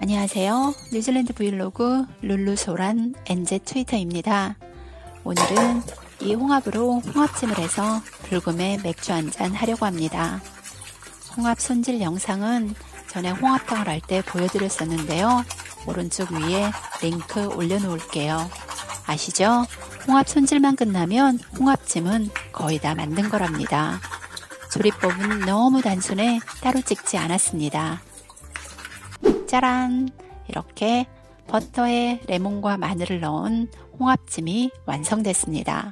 안녕하세요. 뉴질랜드 브이로그 룰루소란 엔제 트위터입니다. 오늘은 이 홍합으로 홍합찜을 해서 불금에 맥주 한잔 하려고 합니다. 홍합 손질 영상은 전에 홍합탕을 할 때 보여드렸었는데요. 오른쪽 위에 링크 올려놓을게요. 아시죠? 홍합 손질만 끝나면 홍합찜은 거의 다 만든 거랍니다. 조리법은 너무 단순해 따로 찍지 않았습니다. 짜란! 이렇게 버터에 레몬과 마늘을 넣은 홍합찜이 완성됐습니다.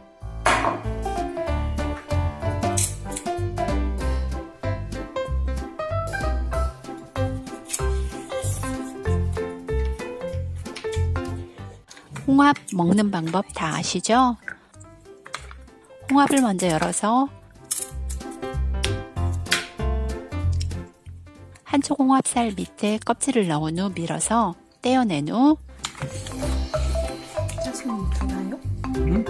홍합 먹는 방법 다 아시죠? 홍합을 먼저 열어서 한쪽 홍합살 밑에 껍질을 넣은 후 밀어서 떼어낸 후 짜증이 되나요? 응?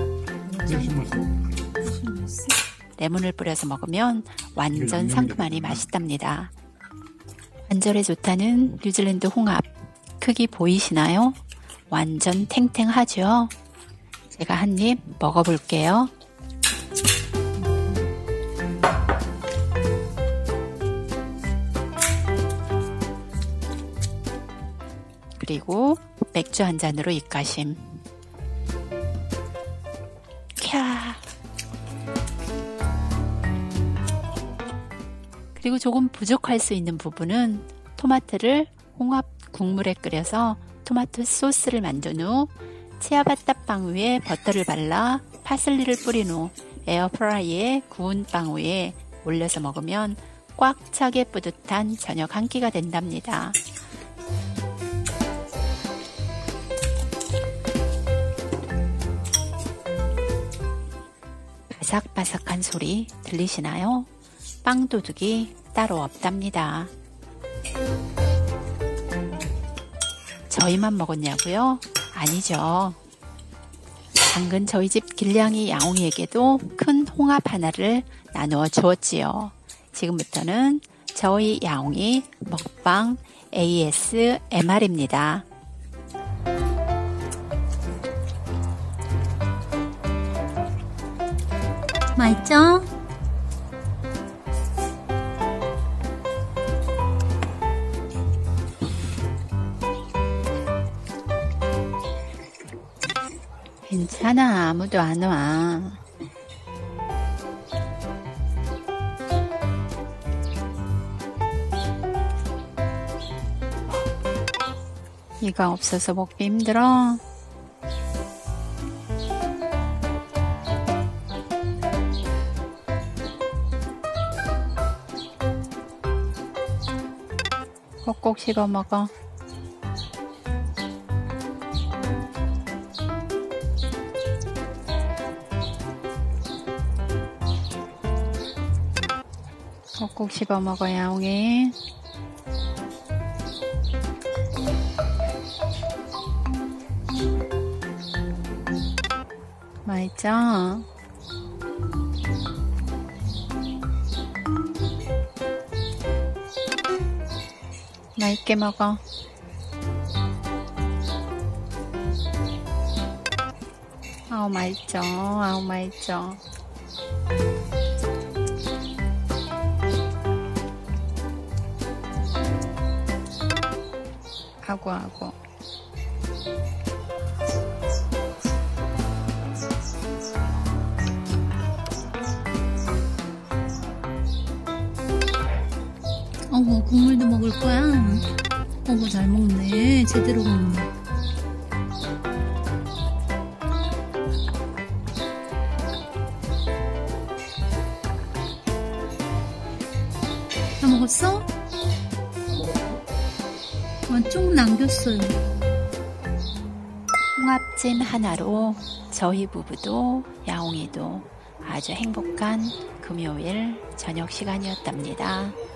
레몬을 뿌려서 먹으면 완전 상큼하니 맛있답니다. 관절에 좋다는 뉴질랜드 홍합 크기 보이시나요? 완전 탱탱하죠? 제가 한 입 먹어볼게요. 그리고 맥주 한 잔으로 입가심. 캬. 그리고 조금 부족할 수 있는 부분은 토마토를 홍합 국물에 끓여서 토마토 소스를 만든 후 치아바타 빵 위에 버터를 발라 파슬리를 뿌린 후 에어프라이에 구운 빵 위에 올려서 먹으면 꽉 차게 뿌듯한 저녁 한 끼가 된답니다. 바삭바삭한 소리 들리시나요? 빵 도둑이 따로 없답니다. 저희만 먹었냐고요? 아니죠. 당근 저희 집 길냥이 야옹이에게도 큰 홍합 하나를 나누어 주었지요. 지금부터는 저희 야옹이 먹방 ASMR입니다. 맛있죠? 괜찮아, 아무도 안 와. 이가 없어서 먹기 힘들어. 꼭꼭 씹어 먹어. 꼭꼭 씹어 먹어, 야옹이. 맛있죠? 맛있게 먹어. 아우 맛있죠. 아우 맛있죠. 아고. 어머, 국물도 먹을 거야? 어머, 잘 먹네. 제대로 먹네. 다 먹었어? 좀 남겼어요. 홍합찜 하나로 저희 부부도 야옹이도 아주 행복한 금요일 저녁 시간이었답니다.